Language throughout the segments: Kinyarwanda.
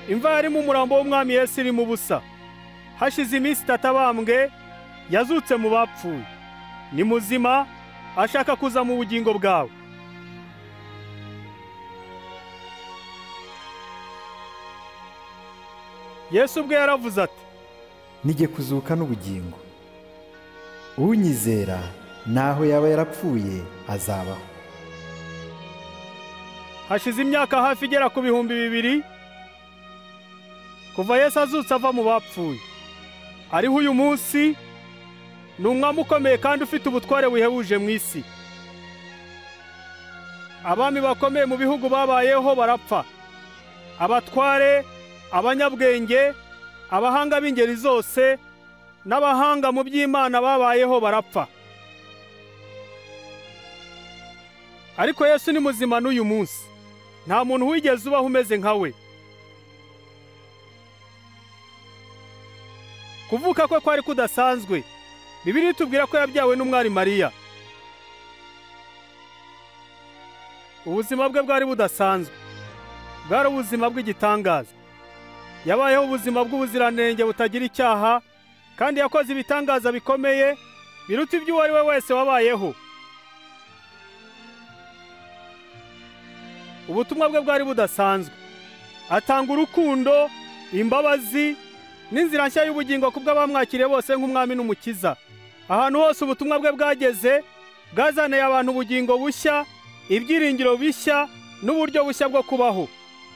imva yarimo umurambo w'umwami Yesu iri mu busa. Hashize iminsi 3 abambwe, yazutse mu bapfuye. Ni muzima, ashaka kuza mu bugingo bwawe. Yesu ubwe yaravuze ati, nige kuzuka n'ubugingo. Unyizera naho yaba yarapfuye azabaho. Hashize imyaka hafi igera ku 2,000 kuva Yesu azutse ava mu bapfuye. Ariho uyu munsi, ni umwami ukomeye kandi ufite ubutware buhebuje mu isi. Abami bakomeye mu bihugu babayeho barapfa. Abatware, abanyabwenge, abahanga b'ingeri zose, n'abahanga mu by'Imana babayeho barapfa. Ariko Yesu ni muzima n'uyu munsi. Nta muntu wigeze ubaho umeze nka we. Kuvuka kwe kwari kudasanzwe. Bibiliya itubwira ko yabyawe n'umwari Mariya. Ubuzima bwe bwari budasanzwe. Bwari ubuzima bw'igitangaza. Yabayeho ubuzima bw'ubuziranenge butagira icyaha, kandi yakoze ibitangaza bikomeye biruta ibyo uwo ari we wese wabayeho. Ubutumwa bwe bwari budasanzwe. Atanga urukundo, imbabazi, n'inzira nshya y'ubugingo kubw'abamwakiriye bose nk'umwami n'umukiza. Ahantu hose ubutumwa bwe bwageze, bwazaniye abantu ubugingo bushya, ibyiringiro bishya, n'uburyo bushya bwo kubaho.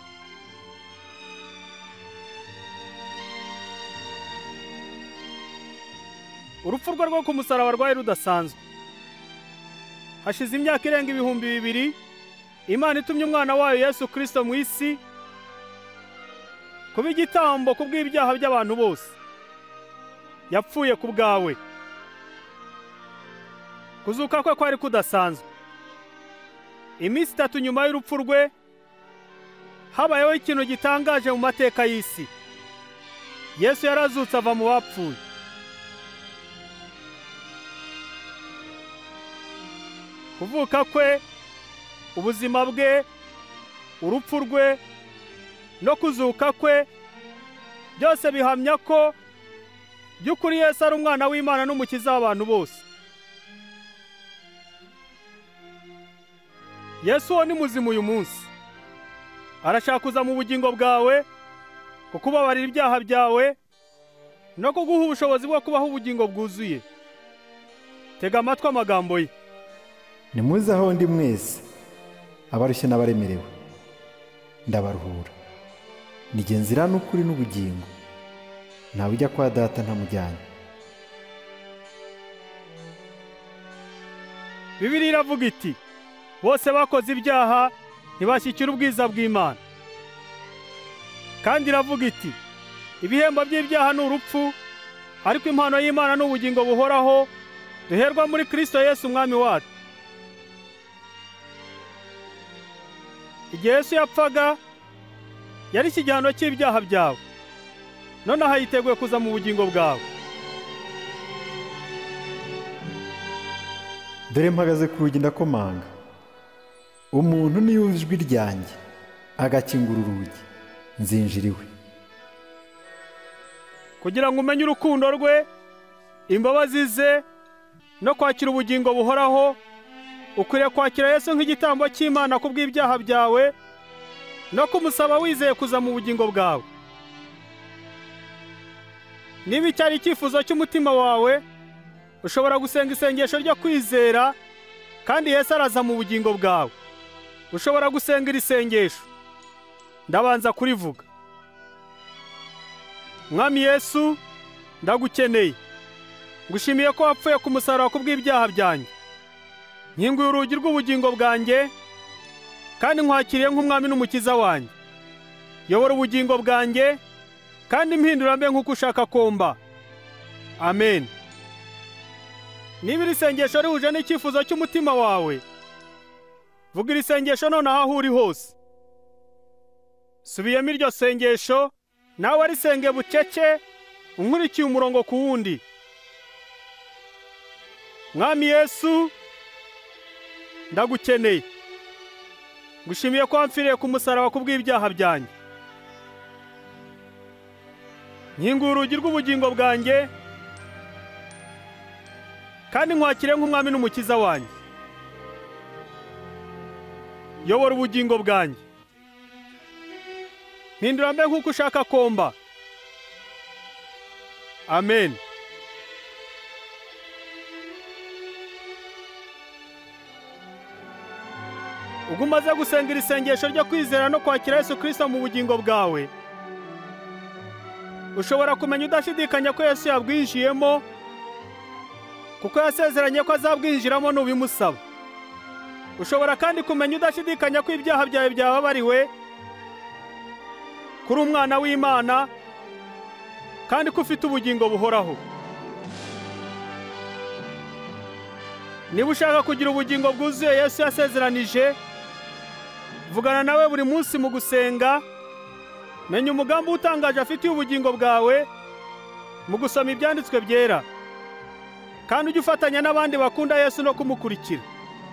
Urupfu rwe rwo ku musaraba rwari rudasanzwe. Hashize imyaka irenga 2,000, Imana itumye umwana wayo Yesu Kristo mu isi kuba igitambo kubw'ibyaha by'abantu bose. Yapfuye ku bwawe. Kuzuka kwe kwari kudasanzwe. Iminsi 3 nyuma y'urupfu rwe, habayeho ikintu gitangaje mu mateka y'isi. Yesu yarazutse ava mu bapfuye. Kuvuka kwe, ubuzima bwe, urupfu rwe, no kuzuka kwe, byose bihamya ko by'ukuri Yesu ari umwana w'Imana n'umukiza w'abantu bose. Yesu wo ni muzima uyu munsi. Arashaka kuza mu bugingo bwawe, kukubabarira ibyaha byawe, no kuguha ubushobozi bwo kubaho ubugingo bwuzuye. Tega amatwi amagambo ye. Nimuze aho ndi mwese, abarushye n'abaremerewe, ndabaruhura. Nige nzira n'ukuri n'ubugingo, ntawe ujya kwa Data ntamujyanye. Bibiliya iravuga iti, bose bakoze ibyaha ntibashyikira ubwiza bw'Imana. Kandi iravuga iti, ibihembo by'ibyaha ni urupfu, ariko impano y'Imana ni ubugingo buhoraho duherwa muri Kristo Yesu umwami wacu. Igihe Yesu yapfaga, yari ikigihano cy'ibyaha byawe. None aha yiteguye kuza mu bugingo bwawe. Dore mpagaze ku rugi ndakomanga. Umuntu niyumva ijwi ryanjye, agakingura urugi, nzinjira iwe. Kugira ngo umenye urukundo rwe, imbabazi ze, no kwakira ubugingo buhoraho, ukwiriye kwakira Yesu nk'igitambo cy'Imana kubw'ibyaha byawe, no kumusaba wizeye kuza mu bugingo bwawe. Niba icyari icyifuzo cy'umutima wawe, ushobora gusenga isengesho ryo kwizera, kandi Yesu araza mu bugingo bwawe. Ushobora gusenga iri sengesho. Ndabanza kurivuga. Mwami Yesu, ndagukeneye. Ngushimiye ko wapfuye ku musaraba kubw'ibyaha byanjye. Nkinguye urugi rw'ubugingo bwanjye, kandi nkwakiriye nk'umwami n'umukiza wanjye. Yobora ubugingo bwanjye, kandi mpindura mbe nk'uko ushaka komba. Amen. Niba iri sengesho rihuje n'icyifuzo cy'umutima wawe, vuga iri sengesho nonaha aho uri hose. Subiyemo iryo sengesho, nawe arisenge bucece, unkurikiye umurongo ku wundi. Mwami Yesu, ndagukeneye. Ngushimiye ko wamfiriye ku musaraba kubw'ibyaha byanjye. nkinguye urugi rw'ubugingo bwanjye kandi nkwakire nk'umwami n'umukiza wanjye. Yobora ubugingo bwanjye, mpindura mbe nk'uko ushaka komba. Amen. Ubwo umaze gusenga iri sengesho ryo kwizera no kwakira Yesu Kristo mu bugingo bwawe, ushobora kumenya udashidikanya ko Yesu yabwinjiyemo, kuko yasezeranye ko azabwinjiramo nubimusaba. Ushobora kandi kumenya udashidikanya ko ibyaha byawe byababariwe, kuri umwana w'Imana, kandi ko ufite ubugingo buhoraho. Niba ushaka kugira ubugingo bwuzuye Yesu yasezeranije, vugana nawe buri munsi mu gusenga, menya umugambi utangaje afitiye ubugingo bwawe mu gusoma ibyanditswe byera, kandi ujye ufatanya n'abandi bakunda Yesu no kumukurikira.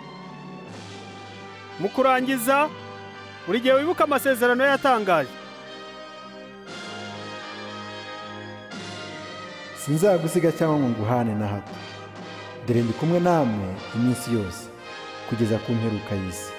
Mu kurangiza, buri gihe wibuka amasezerano yatangaje. Sinzagusiga cyangwa ngo nguhane na hato. Dore ndi kumwe namwe iminsi yose kugeza ku mperuka y'isi.